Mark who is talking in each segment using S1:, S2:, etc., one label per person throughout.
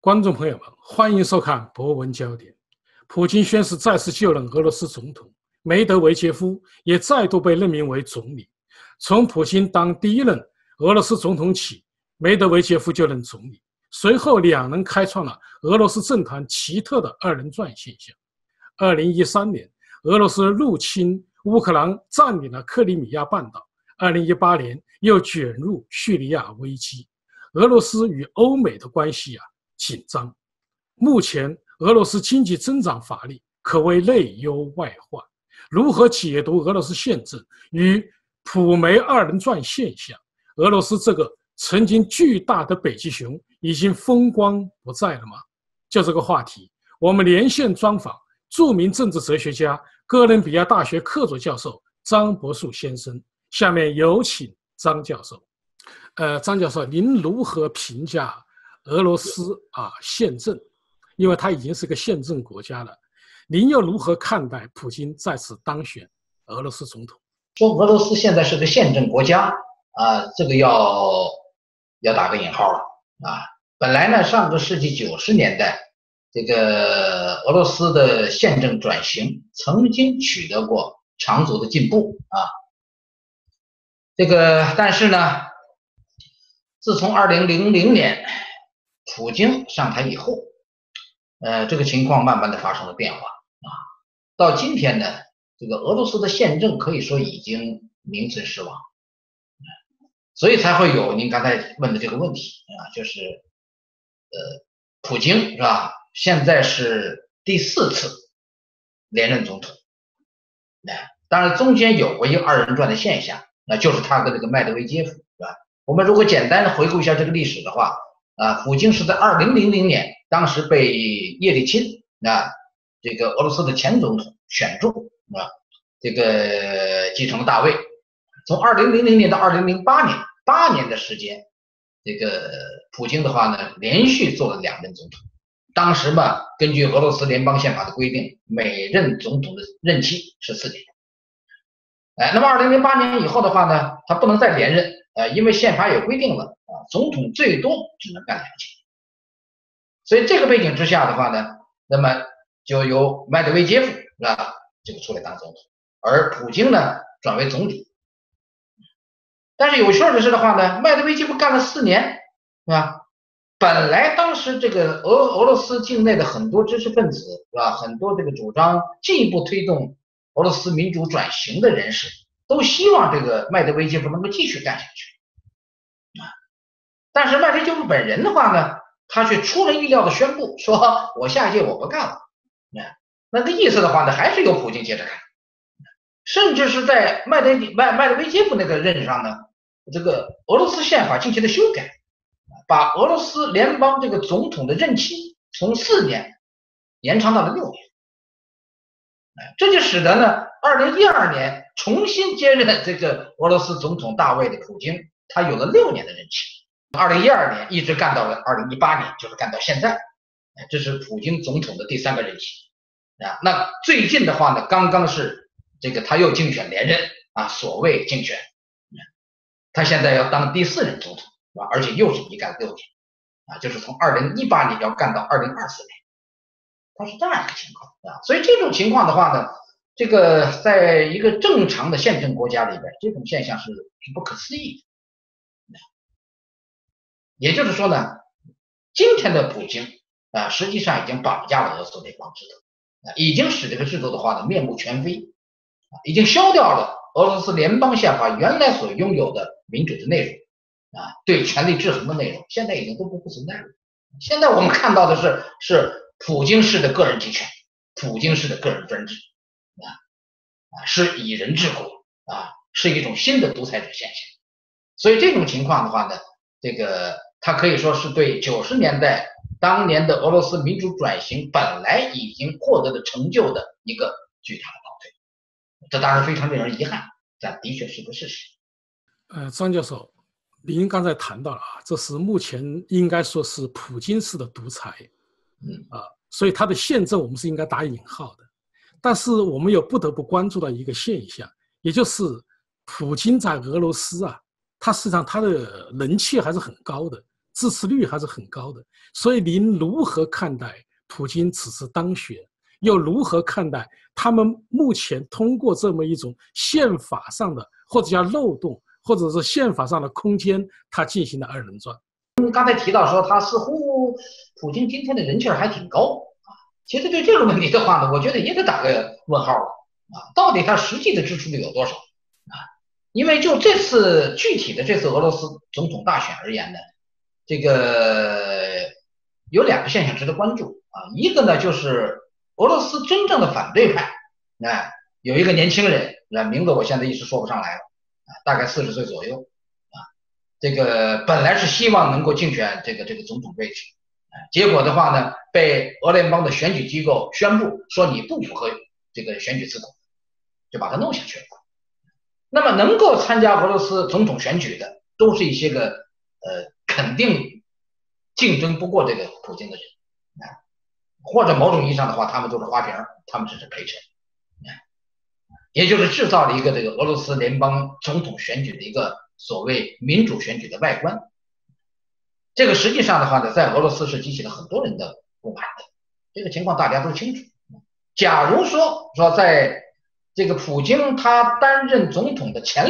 S1: 观众朋友们，欢迎收看《博文焦点》。普京宣誓再次就任俄罗斯总统，梅德韦杰夫也再度被任命为总理。从普京当第一任俄罗斯总统起，梅德韦杰夫就任总理。随后，两人开创了俄罗斯政坛奇特的二人转现象。2013年，俄罗斯入侵乌克兰，占领了克里米亚半岛。2018年，又卷入叙利亚危机。俄罗斯与欧美的关系紧张。目前，俄罗斯经济增长乏力，可谓内忧外患。如何解读俄罗斯宪政与普梅二人转现象？俄罗斯这个曾经巨大的北极熊已经风光不再了吗？就这个话题，我们连线专访著名政治哲学家、哥伦比亚大学客座教授张伯树先生。下面有请张教授。张教授，您如何评价俄罗斯宪政？因为它已经是个宪政国家了，您又如何看待普京再次当选俄罗斯总统？
S2: 说俄罗斯现在是个宪政国家这个要打个引号了本来呢，上个世纪90年代，这个俄罗斯的宪政转型曾经取得过长足的进步但是呢，自从2000年普京上台以后，这个情况慢慢的发生了变化到今天呢，这个俄罗斯的宪政可以说已经名存实亡所以才会有您刚才问的这个问题就是普京是吧？现在是第4次连任总统当然中间有过一个二人转的现象，那就是他跟这个麦德韦杰夫是吧？我们如果简单的回顾一下这个历史的话普京是在2000年当时被叶利钦这个俄罗斯的前总统选中这个继承大位。从2000年到2008年8年的时间，这个普京的话呢，连续做了2任总统。当时嘛，根据俄罗斯联邦宪法的规定，每任总统的任期是4年。那么2008年以后的话呢，他不能再连任因为宪法也规定了总统最多只能干2届。所以这个背景之下的话呢，那么就由麦德韦杰夫这个出来当总统，而普京呢转为总理。但是有趣的是的话呢，麦德韦杰夫干了4年是吧？本来当时这个俄罗斯境内的很多知识分子是吧，很多这个主张进一步推动俄罗斯民主转型的人士都希望这个麦德韦杰夫能够继续干下去但是麦德韦杰夫本人的话呢，他却出人意料的宣布说，我下一届我不干了那个意思的话呢，还是由普京接着干。甚至是在麦德韦杰夫那个任上呢，这个俄罗斯宪法进行了修改，把俄罗斯联邦这个总统的任期从4年延长到了6年。这就使得呢2012年重新接任这个俄罗斯总统大位的普京，他有了6年的任期。2012年一直干到了2018年，就是干到现在。这是普京总统的第3个任期那最近的话呢，刚刚是这个他又竞选连任所谓竞选他现在要当第4任总统而且又是一干6年就是从2018年要干到2024年，他是这样一个情况所以这种情况的话呢，这个在一个正常的宪政国家里边，这种现象是不可思议的也就是说呢，今天的普京实际上已经绑架了俄罗斯联邦制度已经使这个制度的话呢面目全非已经消掉了俄罗斯联邦宪法原来所拥有的民主的内容对权力制衡的内容，现在已经都不存在了。现在我们看到的是普京式的个人集权，普京式的个人专制是以人治国是一种新的独裁者现象。所以这种情况的话呢，这个它可以说是对90年代当年的俄罗斯民主转型本来已经获得的成就的一个巨大的倒退。这当然非常令人遗憾，但的确是个事实。
S1: 张教授，您刚才谈到了这是目前应该说是普京式的独裁所以他的宪政我们是应该打引号的。但是我们又不得不关注到一个现象，也就是普京在俄罗斯他实际上他的人气还是很高的， 支持率还是很高的。所以您如何看待普京此次当选？又如何看待他们目前通过这么一种宪法上的或者叫漏洞，或者是宪法上的空间，他进行的二人转？
S2: 刚才提到说他似乎普京今天的人气还挺高啊。其实对这个问题的话呢，我觉得也得打个问号了啊，到底他实际的支持率有多少啊？因为就这次具体的这次俄罗斯总统大选而言呢，这个有2个现象值得关注啊。一个呢就是俄罗斯真正的反对派，有一个年轻人，名字我现在一时说不上来了，大概40岁左右，这个本来是希望能够竞选这个总统位置，结果的话呢，被俄联邦的选举机构宣布说你不符合这个选举资格，就把他弄下去了。那么能够参加俄罗斯总统选举的，都是一些个肯定竞争不过这个普京的人，或者某种意义上的话，他们都是花瓶，他们只是陪衬，也就是制造了一个这个俄罗斯联邦总统选举的一个所谓民主选举的外观。这个实际上的话呢，在俄罗斯是激起了很多人的不满的，这个情况大家都清楚。假如说在这个普京他担任总统的前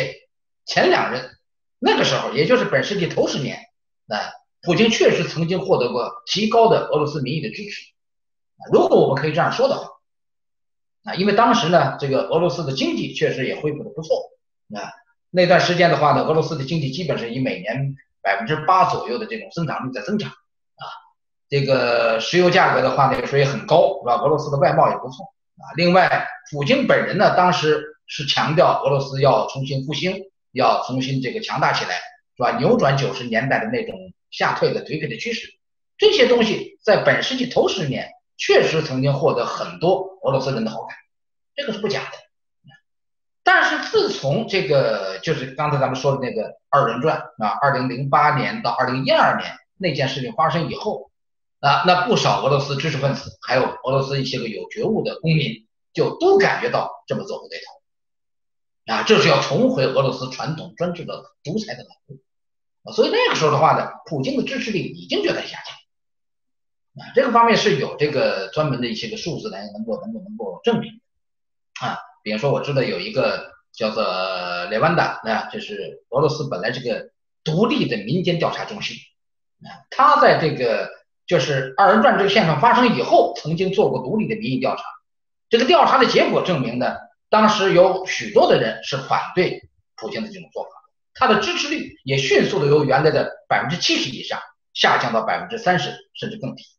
S2: 2任，那个时候也就是本世纪头10年，普京确实曾经获得过极高的俄罗斯民意的支持。如果我们可以这样说的话，因为当时呢，这个俄罗斯的经济确实也恢复的不错，那段时间的话呢，俄罗斯的经济基本是以每年8%左右的这种增长率在增长这个石油价格的话呢，说也很高，是吧？俄罗斯的外贸也不错另外，普京本人呢，当时是强调俄罗斯要重新复兴，要重新这个强大起来，是吧？扭转90年代的那种下退的颓废的趋势，这些东西在本世纪头10年确实曾经获得很多俄罗斯人的好感，这个是不假的。但是自从这个就是刚才咱们说的那个二人转2008年到2012年那件事情发生以后那不少俄罗斯知识分子还有俄罗斯一些个有觉悟的公民就都感觉到这么做不对头这是要重回俄罗斯传统专制的独裁的老路所以那个时候的话呢，普京的支持率已经就在下降这个方面是有这个专门的一些个数字来能够证明比如说我知道有一个叫做列万达这是俄罗斯本来这个独立的民间调查中心他在这个就是二人转这个现象发生以后曾经做过独立的民意调查，这个调查的结果证明呢，当时有许多的人是反对普京的这种做法，他的支持率也迅速的由原来的70%以上下降到30%甚至更低。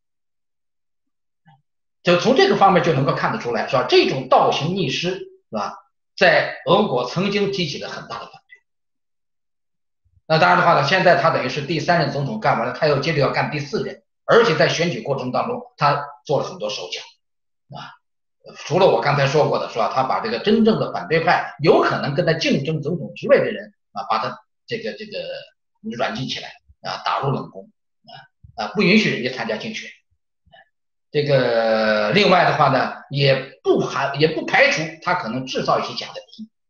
S2: 就从这个方面就能够看得出来，是吧？这种倒行逆施，是吧？在俄国曾经激起了很大的反对。那当然的话呢，现在他等于是第3任总统干完了，他又接着要干第4任，而且在选举过程当中，他做了很多手脚除了我刚才说过的，是吧？他把这个真正的反对派有可能跟他竞争总统职位的人把他这个软禁起来打入冷宫不允许人家参加竞选。这个另外的话呢，也不排除他可能制造一些假的民意。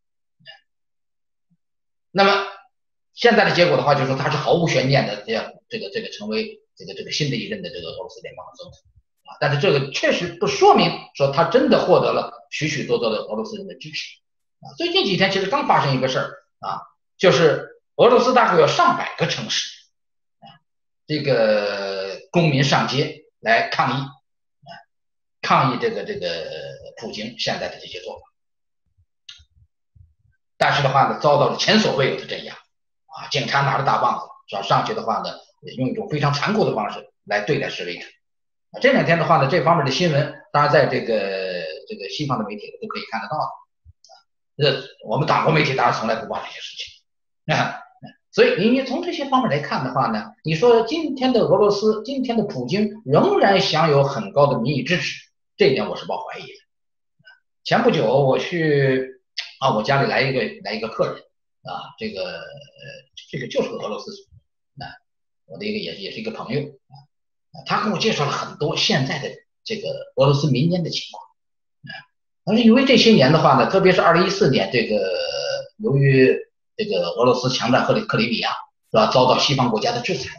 S2: 那么现在的结果的话，就是说他是毫无悬念的这个成为这个新的一任的这个俄罗斯联邦的总统但是这个确实不说明说他真的获得了许许多多的俄罗斯人的支持最近几天其实刚发生一个事儿就是俄罗斯大概有上百个城市这个公民上街来抗议这个普京现在的这些做法，但是的话呢，遭到了前所未有的镇压警察拿着大棒子上去的话呢，用一种非常残酷的方式来对待示威者这2天的话呢，这方面的新闻当然在这个西方的媒体都可以看得到我们党国媒体当然从来不报这些事情所以你从这些方面来看的话呢，你说今天的俄罗斯，今天的普京仍然享有很高的民意支持，这一点我是抱怀疑的前不久我去我家里来一个客人这个就是个俄罗斯我的一个也是一个朋友他跟我介绍了很多现在的这个俄罗斯民间的情况但是因为这些年的话呢，特别是2014年这个由于这个俄罗斯强占克里米亚是吧，遭到西方国家的制裁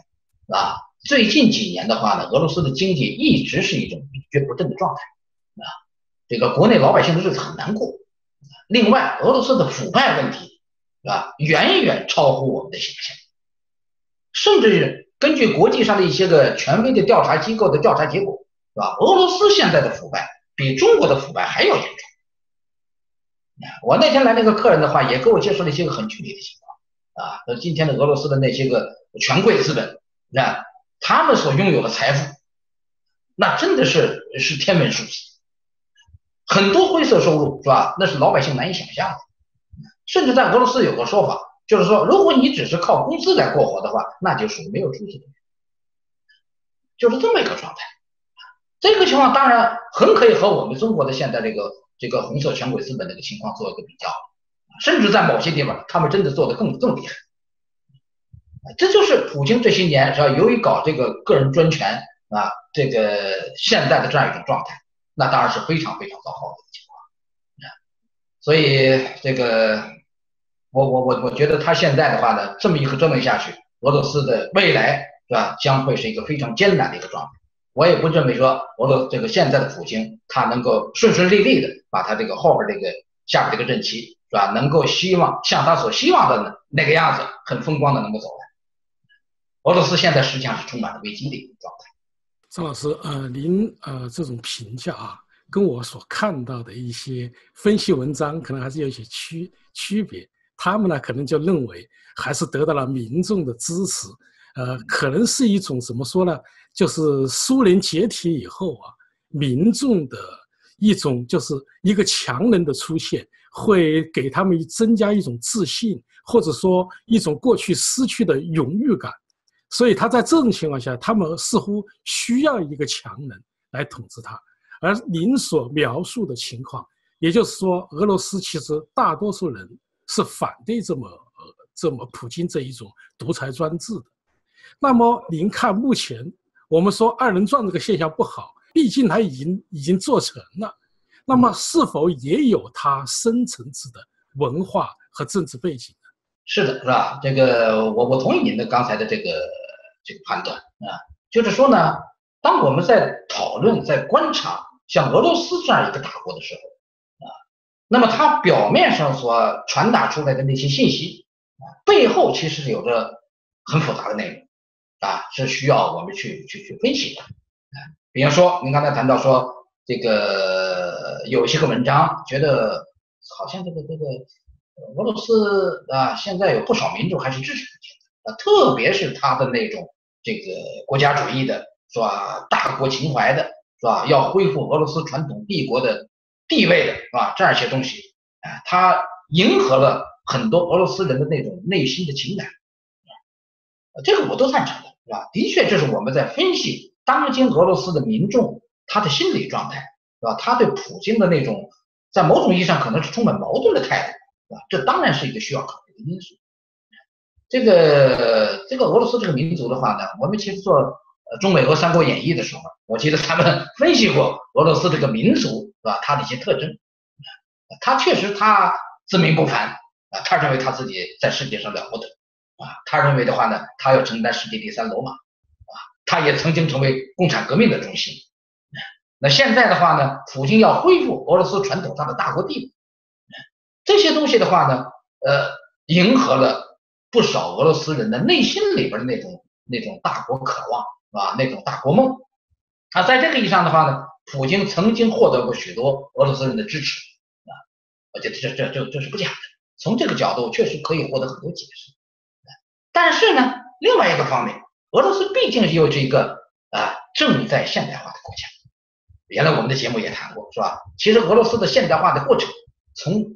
S2: 啊，最近几年的话呢，俄罗斯的经济一直是一种一蹶不振的状态啊，这个国内老百姓的日子很难过。另外，俄罗斯的腐败问题啊，远远超乎我们的想象，甚至根据国际上的一些个权威的调查机构的调查结果，是吧？俄罗斯现在的腐败比中国的腐败还要严重。我那天来那个客人的话，也给我介绍了一些个很具体的情况啊，说今天的俄罗斯的那些个权贵资本，那他们所拥有的财富，那真的是天文数字，很多灰色收入是吧？那是老百姓难以想象的。甚至在俄罗斯有个说法，就是说，如果你只是靠工资来过活的话，那就属于没有出息的人，就是这么一个状态。这个情况当然很可以和我们中国的现在这个红色权贵资本这个情况做一个比较，甚至在某些地方他们真的做得更厉害。这就是普京这些年是吧，由于搞这个个人专权啊，这个现在的这样一种状态，那当然是非常糟糕的一个情况。所以这个我觉得他现在的话呢，这么一个折腾下去，俄罗斯的未来是吧，将会是一个非常艰难的一个状态。我也不认为说这个现在的普京他能够顺利的把他这个后边这个下边这个任期是吧，能够像他所希望的那个样子，很风光的能够走完。俄罗斯现在实际上是充满了危机的一个状态。
S1: 张老师，您这种评价啊，跟我所看到的一些分析文章可能还是有一些区别。他们呢，可能就认为还是得到了民众的支持，可能是一种怎么说呢？就是苏联解体以后啊，民众的一种就是一个强人的出现，会给他们增加一种自信，或者说一种过去失去的荣誉感。所以他在这种情况下，他们似乎需要一个强人来统治他。而您所描述的情况，也就是说，俄罗斯其实大多数人是反对这么普京这一种独裁专制的。那么您看，目前我们说二人转这个现象不好，毕竟它已经做成了，那么是否也有它深层次的文化和政治背景呢？
S2: 是的，是吧？这个我同意您的刚才的这个判断啊，就是说呢，当我们在讨论、在观察像俄罗斯这样一个大国的时候啊，那么它表面上所传达出来的那些信息啊，背后其实是有着很复杂的内容啊，是需要我们去分析的。比方说，您刚才谈到说这个有一些个文章觉得好像这个俄罗斯啊，现在有不少民众还是支持普京的，特别是他的那种这个国家主义的，是吧？大国情怀的，是吧？要恢复俄罗斯传统帝国的地位的，是吧？这样一些东西，它迎合了很多俄罗斯人的那种内心的情感，这个我都赞成的，是吧？的确，这是我们在分析当今俄罗斯的民众他的心理状态，是吧？他对普京的那种在某种意义上可能是充满矛盾的态度。这当然是一个需要考虑的因素。这个俄罗斯这个民族的话呢，我们其实做中美俄三国演义的时候，我记得他们分析过俄罗斯这个民族是吧，它的一些特征。他确实他自命不凡啊，他认为他自己在世界上了不得啊，他认为的话呢，他要承担世界第三罗马啊，他也曾经成为共产革命的中心。那现在的话呢，普京要恢复俄罗斯传统上的大国地位。这些东西的话呢，迎合了不少俄罗斯人的内心里边的那种大国渴望，啊，那种大国梦。啊，在这个意义上的话呢，普京曾经获得过许多俄罗斯人的支持，啊，我觉得这是不假的。从这个角度确实可以获得很多解释。但是呢，另外一个方面，俄罗斯毕竟又是一个正在现代化的国家。原来我们的节目也谈过，是吧？其实俄罗斯的现代化的过程。从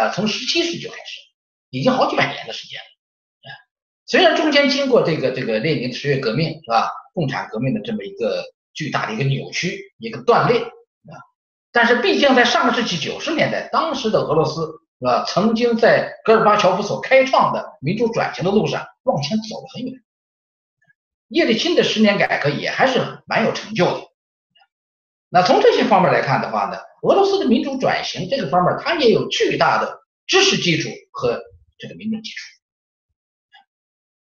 S2: 17世纪开始，已经好几百年的时间了。虽然中间经过这个列宁的十月革命，是吧？共产革命的这么一个巨大的一个扭曲，一个断裂啊，但是毕竟在上个世纪90年代，当时的俄罗斯是吧，曾经在戈尔巴乔夫所开创的民主转型的路上往前走了很远。叶利钦的10年改革也还是蛮有成就的。那从这些方面来看的话呢，俄罗斯的民主转型这个方面，它也有巨大的知识基础和这个民众基础。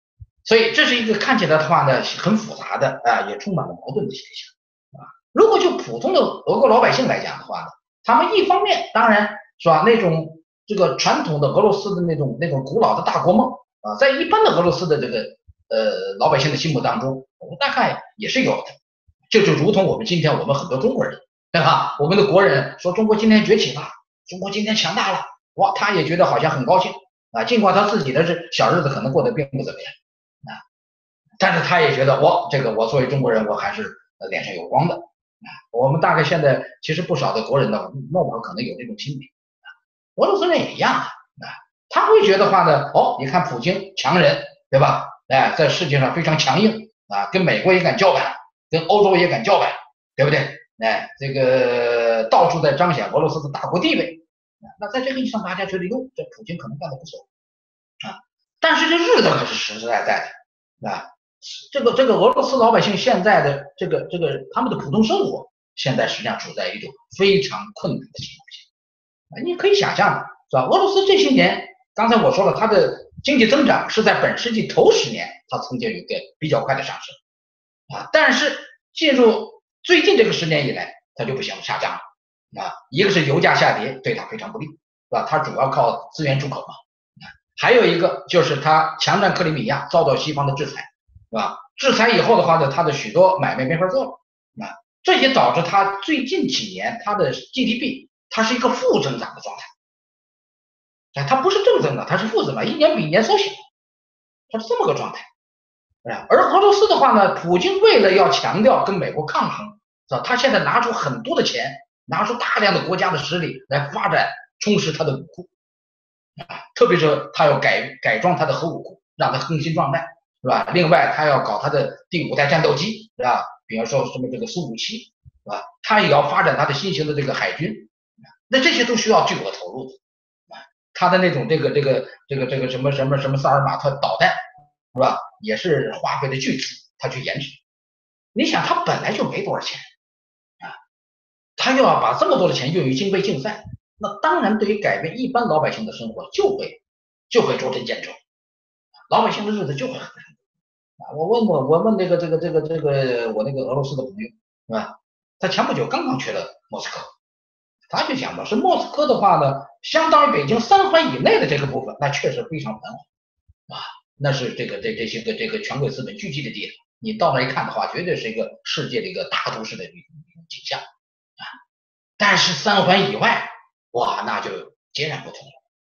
S2: 所以这是一个看起来的话呢很复杂的也充满了矛盾的现象啊。如果就普通的俄国老百姓来讲的话呢，他们一方面当然是吧，那种这个传统的俄罗斯的那种古老的大国梦啊，在一般的俄罗斯的这个老百姓的心目当中，我们大概也是有的。就如同我们今天我们很多中国人，对吧？我们的国人说中国今天崛起了，中国今天强大了，哇，他也觉得好像很高兴啊，尽管他自己的小日子可能过得并不怎么样啊，但是他也觉得我作为中国人，我还是脸上有光的啊。我们大概现在其实不少的国人呢，莫不可能有这种心理啊。俄罗斯人也一样的啊，他会觉得话呢，你看普京强人，对吧？在世界上非常强硬啊，跟美国也敢叫板，跟欧洲也敢叫板，对不对？这个到处在彰显俄罗斯的大国地位。那在这个意义上，大家觉得哟，这普京可能干得不错啊，但是这日子可是实实在在的啊。这个俄罗斯老百姓现在的这个他们的普通生活，现在实际上处在一种非常困难的情况下。你可以想象是吧？俄罗斯这些年，刚才我说了，它的经济增长是在本世纪头10年，它曾经有一个比较快的上升啊，但是进入最近这个10年以来，它就不行，下降了啊。一个是油价下跌，对它非常不利，是吧？它主要靠资源出口嘛。还有一个就是它强占克里米亚，遭到西方的制裁，是吧？制裁以后的话呢，它的许多买卖没法做了啊，这也导致它最近几年它的 GDP 它是一个负增长的状态。它不是正增长，它是负增长，一年比一年缩小，它是这么个状态。而俄罗斯的话呢，普京为了要强调跟美国抗衡，是吧？他现在拿出很多的钱，拿出大量的国家的实力来发展充实他的武库特别是他要改装他的核武库，让它更新状态，是吧？另外他要搞他的第5代战斗机，是吧？比方说什么这个苏57，是吧？他也要发展他的新型的这个海军，那这些都需要巨额投入的。他的那种这个什么萨尔马特导弹，是吧？也是花费的巨资，他去研制。你想，他本来就没多少钱啊，他又要把这么多的钱用于经费竞赛，那当然对于改变一般老百姓的生活就会捉襟见肘，老百姓的日子就会很难啊。我问我那个俄罗斯的朋友，是吧？他前不久刚刚去了莫斯科。他就讲吧，是莫斯科的话呢，相当于北京3环以内的这个部分，那确实非常繁华啊，那是这些个权贵资本聚集的地方。你到那一看的话，绝对是一个世界的一个大都市的一种景象啊。但是3环以外，哇，那就截然不同了。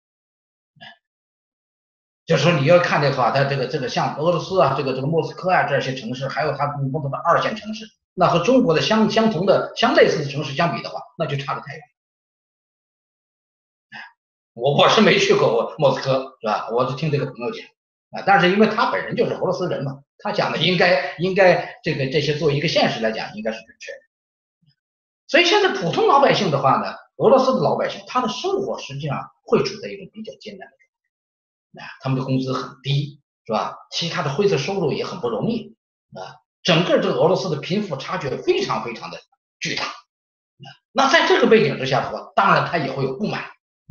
S2: 就是说你要看的话，它这个像俄罗斯啊，这个莫斯科啊这些城市，还有它不同的2线城市。那和中国的相同的相类似的城市相比的话，那就差得太远。我是没去过莫斯科，是吧？我是听这个朋友讲啊，但是因为他本人就是俄罗斯人嘛，他讲的应该这些作为一个现实来讲，应该是准确的。所以现在普通老百姓的话呢，俄罗斯的老百姓他的生活实际上会处在一种比较艰难的状态，他们的工资很低，是吧？其他的灰色收入也很不容易啊。整个这个俄罗斯的贫富差距非常非常的巨大，那在这个背景之下的话，当然他也会有不满，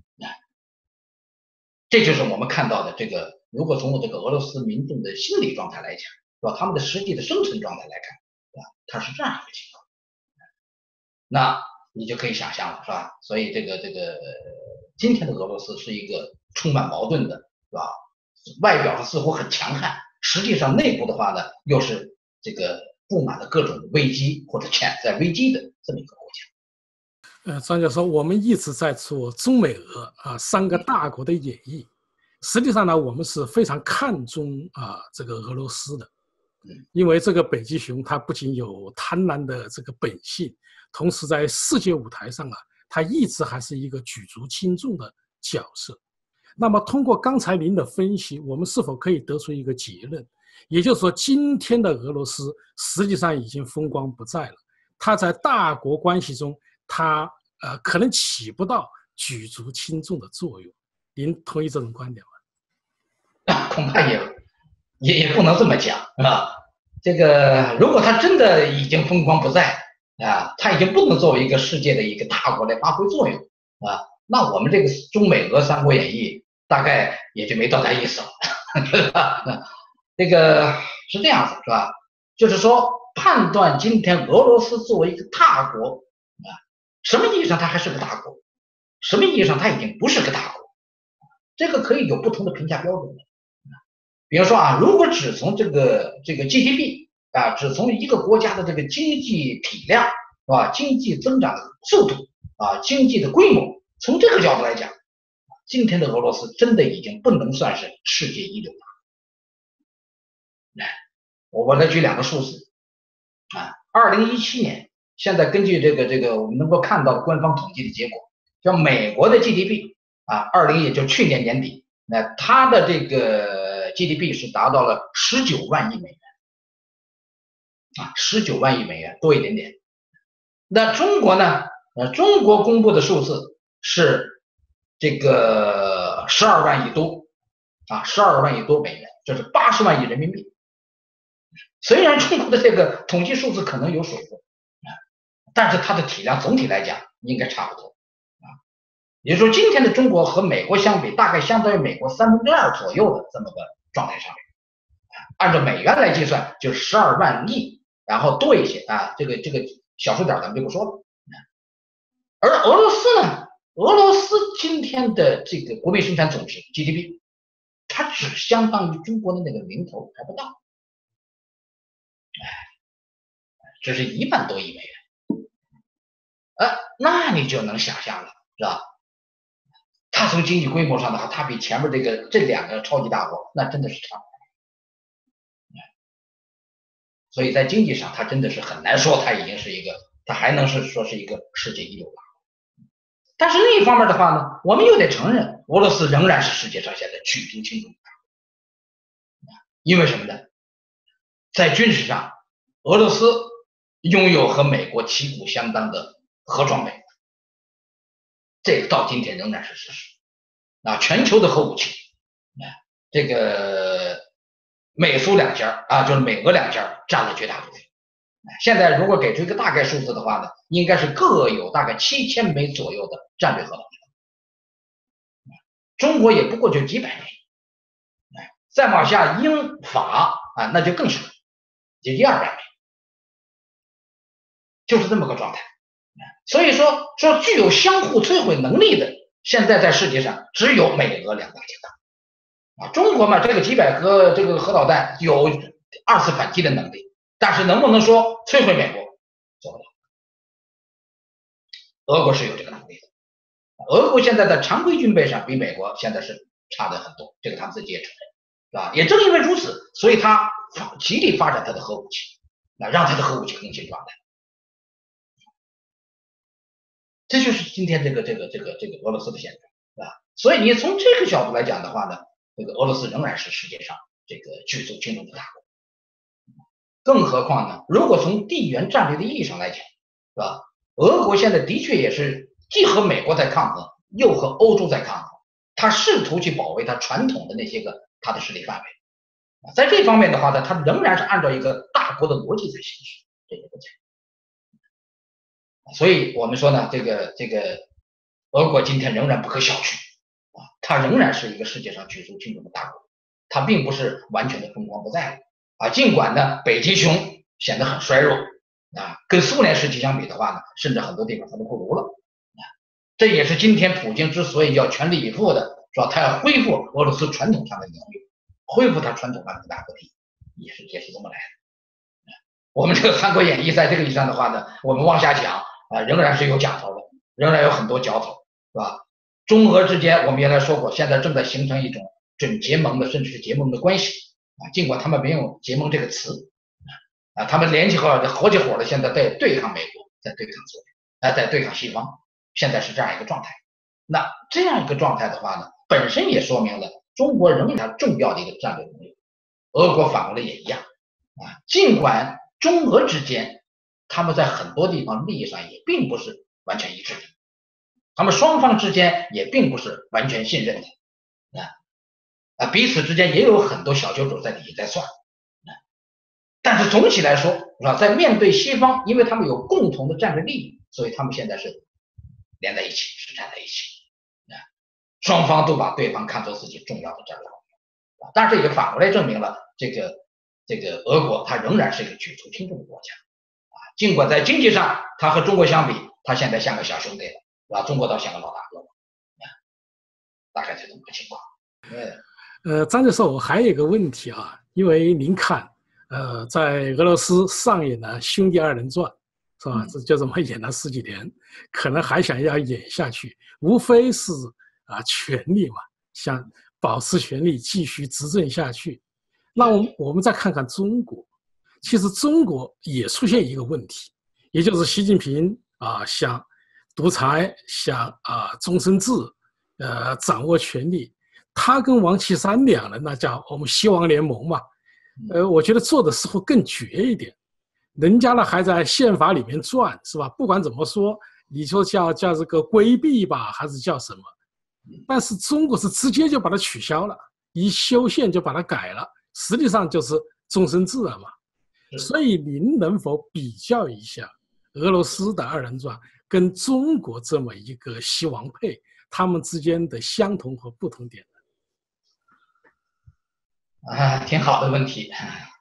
S2: 这就是我们看到的这个，如果从这个俄罗斯民众的心理状态来讲，是吧？他们的实际的生存状态来看，是吧？它是这样一个情况，那你就可以想象了，是吧？所以这个今天的俄罗斯是一个充满矛盾的，是吧？外表上似乎很强悍，实际上内部的话呢，又是这个布满了各种危机或者潜在危机的这么一个国家。
S1: 张教授，我们一直在做中美俄3个大国的演绎，实际上呢，我们是非常看重这个俄罗斯的，因为这个北极熊它不仅有贪婪的这个本性，同时在世界舞台上它一直还是一个举足轻重的角色。那么通过刚才您的分析，我们是否可以得出一个结论？也就是说，今天的俄罗斯实际上已经风光不再了，它在大国关系中，它可能起不到举足轻重的作用。您同意这种观点
S2: 吗？恐怕也不能这么讲啊。这个如果它真的已经风光不再啊，它已经不能作为一个世界的一个大国来发挥作用啊，那我们这个中美俄3国演绎大概也就没多大意思了，对吧？ 这个是这样子，是吧？就是说，判断今天俄罗斯作为一个大国啊，什么意义上它还是个大国，什么意义上它已经不是个大国，这个可以有不同的评价标准的。比如说啊，如果只从这个GDP 啊，只从一个国家的这个经济体量是吧，经济增长的速度啊，经济的规模，从这个角度来讲，今天的俄罗斯真的已经不能算是世界一流了。我来举两个数字啊，2017年，现在根据这个我们能够看到的官方统计的结果，叫美国的 GDP 啊，也就去年年底，那它的这个 GDP 是达到了19万亿美元啊，19万亿美元多一点点。那中国呢？中国公布的数字是这个12万亿多啊，12万亿多美元，这是80万亿人民币。虽然中国的这个统计数字可能有水分啊，但是它的体量总体来讲应该差不多啊。也就是说，今天的中国和美国相比，大概相当于美国2/3左右的这么个状态上面。按照美元来计算，就12万亿，然后多一些啊，这个小数点咱们就不说了。而俄罗斯呢？俄罗斯今天的这个国民生产总值 GDP， 它只相当于中国的那个零头还不到。这是1万多亿美元，那你就能想象了，是吧？它从经济规模上的话，它比前面这两个超级大国那真的是差不多。所以在经济上，它真的是很难说它已经是一个，它还能是说是一个世界一流大国。但是另一方面的话呢，我们又得承认，俄罗斯仍然是世界上现在举足轻重的大国。因为什么呢？在军事上，俄罗斯拥有和美国旗鼓相当的核装备，这个到今天仍然是事实。全球的核武器，这个美苏两家啊，就是美俄两家占了绝大多数。现在如果给出一个大概数字的话呢，应该是各有大概7000枚左右的战略核导弹。中国也不过就几百枚，再往下英法啊，那就更少，就100-200枚，就是这么个状态。所以说具有相互摧毁能力的，现在在世界上只有美俄两大强大。中国嘛，这个几百颗这个核导弹有2次反击的能力，但是能不能说摧毁美国，做不到。俄国是有这个能力的，俄国现在在常规军备上比美国现在是差的很多，这个他们自己也承认，是吧？也正因为如此，所以他极力发展他的核武器，让他的核武器更新状态。这就是今天这个俄罗斯的现状，所以你从这个角度来讲的话呢，这个俄罗斯仍然是世界上这个举足轻重的大国。更何况呢，如果从地缘战略的意义上来讲，是吧？俄国现在的确也是既和美国在抗衡，又和欧洲在抗衡，他试图去保卫他传统的那些个他的势力范围。在这方面的话呢，他仍然是按照一个大国的逻辑在行事，这个不讲。所以我们说呢，这个俄国今天仍然不可小觑它仍然是一个世界上举足轻重的大国，它并不是完全的风光不再了尽管呢北极熊显得很衰弱跟苏联时期相比的话呢，甚至很多地方它都不如了这也是今天普京之所以要全力以赴的，说他要恢复俄罗斯传统上的领域，恢复他传统上的大国体，也是这么来的。我们这个《三国演义》在这个意义上的话呢，我们往下讲仍然是有讲头的，仍然有很多角头，是吧？中俄之间我们原来说过，现在正在形成一种准结盟的甚至是结盟的关系尽管他们没有结盟这个词他们联起合起伙的，现在在对抗美国，在对抗苏联在对抗西方，现在是这样一个状态。那这样一个状态的话呢，本身也说明了中国仍然重要的一个战略能力，俄国反过来也一样尽管中俄之间他们在很多地方利益上也并不是完全一致的，他们双方之间也并不是完全信任的彼此之间也有很多小九九在底下在算但是总体来说在面对西方，因为他们有共同的战略利益，所以他们现在是连在一起，是站在一起双方都把对方看作自己重要的战略伙伴但是这也反过来证明了这个俄国它仍然是一个举足轻重的国家尽管在经济上它和中国相比，它现在像个小兄弟了，是吧？中国倒像个老大哥了，大概是这么个情况。
S1: 张教授，我还有一个问题啊，因为您看，在俄罗斯上演了兄弟二人转，是吧？就这么演了10几年，可能还想要演下去，无非是权力嘛，想保持权力继续执政下去。那我们再看看中国，其实中国也出现一个问题，也就是习近平想独裁，想终身制，掌握权力。他跟王岐山两人呢，叫我们西王联盟嘛，我觉得做的似乎更绝一点。人家呢还在宪法里面转，是吧？不管怎么说，你说叫这个规避吧，还是叫什么？但是中国是直接就把它取消了，一修宪就把它改了，实际上就是终身制了嘛。所以您能否比较一下俄罗斯的二人转跟中国这么一个西王配，他们之间的相同和不同点呢？
S2: 挺好的问题。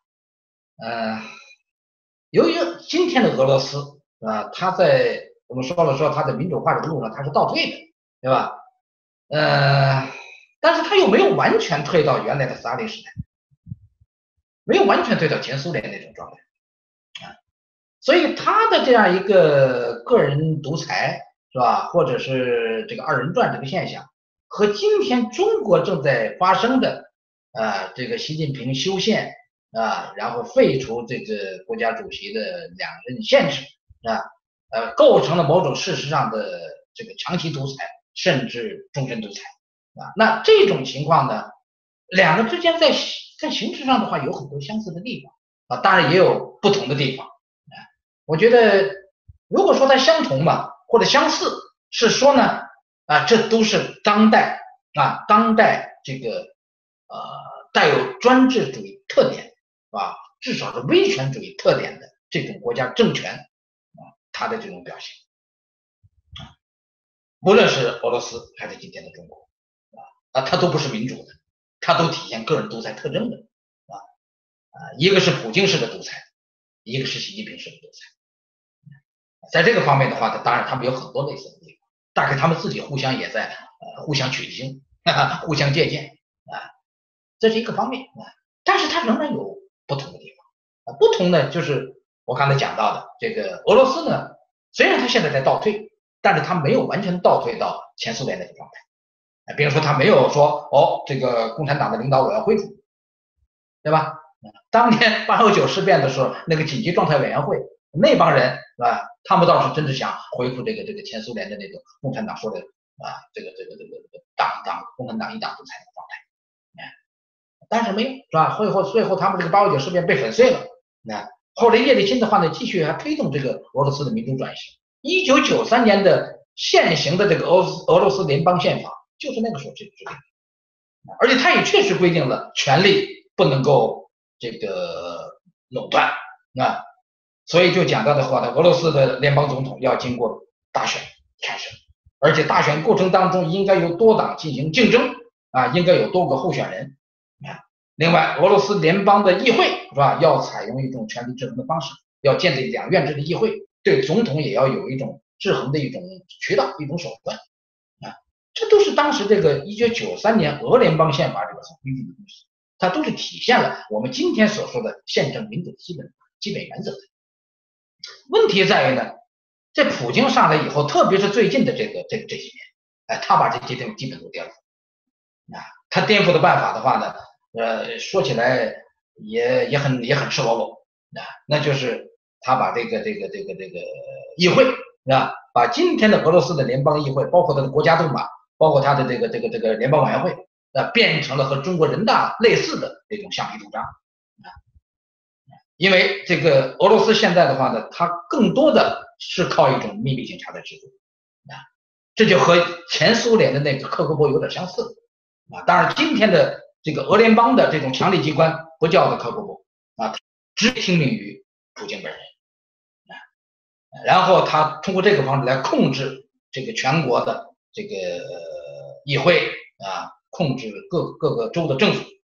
S2: 由于今天的俄罗斯它在我们说它的民主化这个路上它是倒退的，对吧？但是它又没有完全退到原来的斯大林时代，没有完全退到前苏联那种状态所以它的这样一个个人独裁，是吧？或者是这个二人转这个现象，和今天中国正在发生的这个习近平修宪然后废除这个国家主席的2任限制构成了某种事实上的这个长期独裁，甚至终身独裁那这种情况呢，两个之间在形式上的话有很多相似的地方当然也有不同的地方我觉得如果说它相同吧，或者相似，是说呢这都是当代这个带有专制主义特点至少是威权主义特点的这种国家政权它的这种表现无论是俄罗斯还是今天的中国它都不是民主的，它都体现个人独裁特征的一个是普京式的独裁，一个是习近平式的独裁。在这个方面的话，当然他们有很多类似的地方，大概他们自己互相也在互相取经互相借鉴这是一个方面但是它仍然有不同的地方不同呢就是我刚才讲到的这个俄罗斯呢，虽然它现在在倒退，但是它没有完全倒退到前苏联那个状态比如说他没有说这个共产党的领导我要恢复，对吧？当年8·29事变的时候，那个紧急状态委员会那帮人他们倒是真的想恢复这个前苏联的那个共产党说的这个共产党一党独裁的状态但是没有是吧？最后他们这个8·29事变被粉碎了后来叶利钦的话呢，继续还推动这个俄罗斯的民主转型。1993年的现行的这个俄罗斯联邦宪法就是那个时候制定的，而且它也确实规定了权力不能够这个垄断所以就讲到的话呢，俄罗斯的联邦总统要经过大选产生，而且大选过程当中应该由多党进行竞争应该有多个候选人另外俄罗斯联邦的议会是吧，要采用一种权力制衡的方式，要建立2院制的议会，对总统也要有一种制衡的一种渠道一种手段这都是当时这个1993年俄联邦宪法这个所规定的东西，它都是体现了我们今天所说的宪政民主的基本原则的。问题在于呢，在普京上来以后，特别是最近的这些年他把这些东西基本都颠覆他颠覆的办法的话呢说起来也很赤裸裸那就是他把这个议会把今天的俄罗斯的联邦议会，包括他的国家杜马，包括他的这个联邦委员会变成了和中国人大类似的这种橡皮图章因为这个俄罗斯现在的话呢，它更多的是靠一种秘密警察的制度这就和前苏联的那个克格勃有点相似当然今天的这个俄联邦的这种强力机关不叫做克格勃只听命于普京本人然后他通过这个方式来控制这个全国的这个议会控制各个州的政府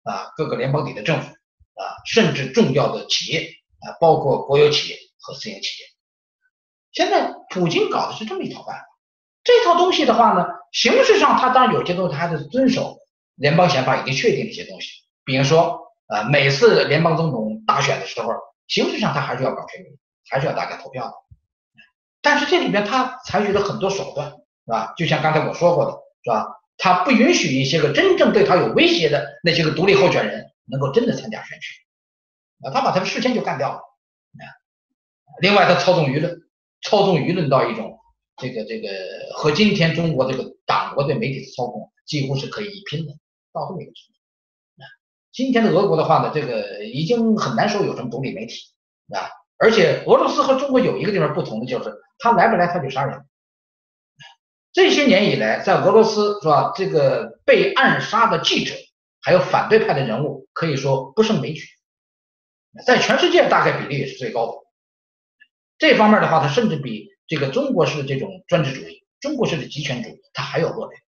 S2: 各个联邦里的政府甚至重要的企业包括国有企业和私营企业。现在普京搞的是这么一套办法，这套东西的话呢，形式上他当然有些东西他还是遵守联邦宪法已经确定的一些东西，比如说每次联邦总统大选的时候，形式上他还是要搞全民，还是要大家投票的。但是这里边他采取了很多手段，是吧？就像刚才我说过的，是吧？他不允许一些个真正对他有威胁的那些个独立候选人能够真的参加选举，他把他们事先就干掉了。另外，他操纵舆论到一种这个和今天中国这个党国对媒体的操控几乎是可以一拼的，到这么一个程度。今天的俄国的话呢，这个已经很难说有什么独立媒体，而且俄罗斯和中国有一个地方不同的就是，他来不来他就杀人。这些年以来，在俄罗斯是吧，这个被暗杀的记者还有反对派的人物，可以说不胜枚举，在全世界大概比例也是最高的。这方面的话，它甚至比这个中国式的这种专制主义、中国式的极权主义，它还要恶劣。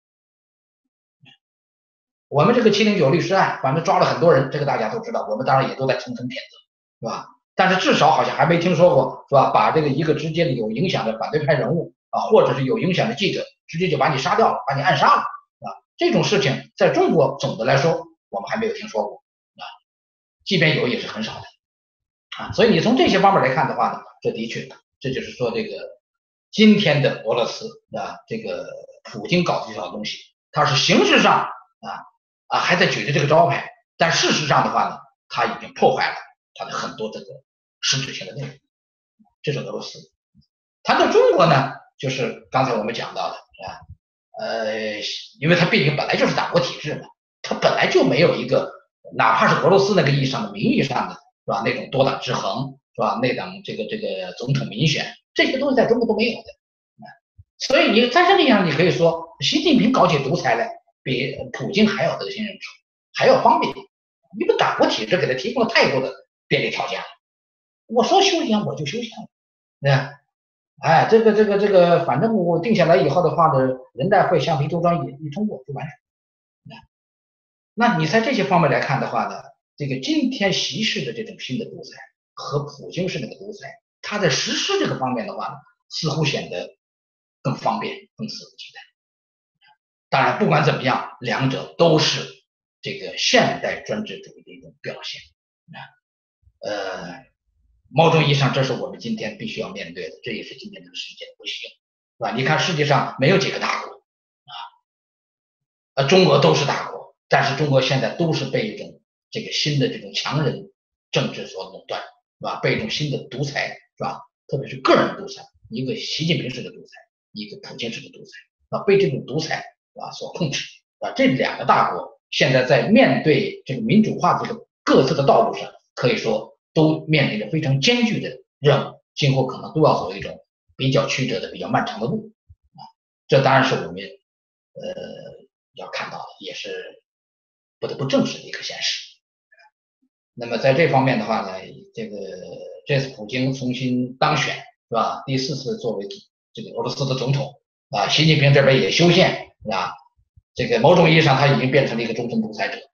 S2: 我们这个709律师案，反正抓了很多人，这个大家都知道，我们当然也都在层层谴责，是吧？但是至少好像还没听说过，是吧？把这个一个直接的有影响的反对派人物或者是有影响的记者，直接就把你杀掉了，把你暗杀了，这种事情在中国总的来说我们还没有听说过，即便有也是很少的，所以你从这些方面来看的话呢，这的确，这就是说这个今天的俄罗斯这个普京搞的这套东西，它是形式上还在举着这个招牌，但事实上的话呢，它已经破坏了它的很多这个实质性的内容。这是俄罗斯。谈到中国呢，就是刚才我们讲到的，是吧？因为它毕竟本来就是党国体制嘛，它本来就没有一个，哪怕是俄罗斯那个意义上的名义上的，是吧？那种多党制衡，是吧？那种这个总统民选，这些东西在中国都没有的。所以你在这个意义上，你可以说，习近平搞起独裁来，比普京还要得心应手，还要方便。因为党国体制给他提供了太多的便利条件了。我说休闲我就休闲了，对吧？这个，反正我定下来以后的话呢，人代会橡皮图章一通过就完事。那你在这些方面来看的话呢，这个今天习式的这种新的独裁和普京式那个独裁，它在实施这个方面的话呢，似乎显得更方便、更肆无忌惮。当然，不管怎么样，两者都是这个现代专制主义的一种表现。某种意义上，这是我们今天必须要面对的，这也是今天这个世界的不幸，是吧？你看世界上没有几个大国中国都是大国，但是中国现在都是被一种这个新的这种强人政治所垄断，是吧？被一种新的独裁，是吧？特别是个人独裁，一个习近平式的独裁，一个普京式的独裁，被这种独裁所控制，这两个大国现在在面对这个民主化这个各自的道路上，可以说都面临着非常艰巨的任务，今后可能都要走一种比较曲折的、比较漫长的路这当然是我们要看到的，也是不得不正视的一个现实。那么在这方面的话呢，这次普京重新当选，是吧？第4次作为这个俄罗斯的总统习近平这边也修宪，是吧？这个某种意义上他已经变成了一个终身独裁者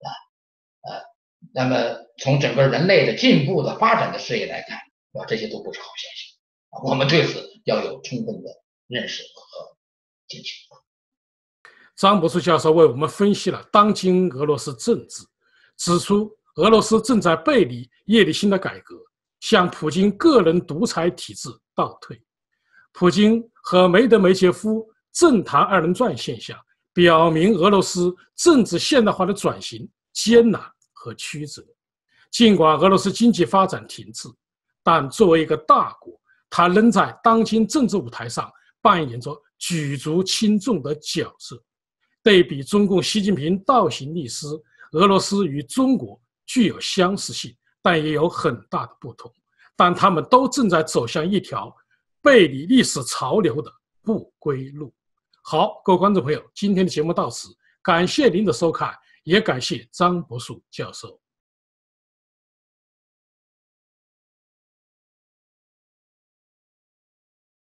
S2: 那么从整个人类的进步的发展的视野来看，这些都不是好现象我们对此要有充分的认识和进行。
S1: 张博士教授为我们分析了当今俄罗斯政治，指出俄罗斯正在背离叶利钦的改革，向普京个人独裁体制倒退。普京和梅德韦杰夫政坛二人转现象，表明俄罗斯政治现代化的转型艰难和曲折。尽管俄罗斯经济发展停滞，但作为一个大国，它仍在当今政治舞台上扮演着举足轻重的角色。对比中共习近平倒行逆施，俄罗斯与中国具有相似性，但也有很大的不同。但他们都正在走向一条背离历史潮流的不归路。好，各位观众朋友，今天的节目到此，感谢您的收看，也感谢张博树教授。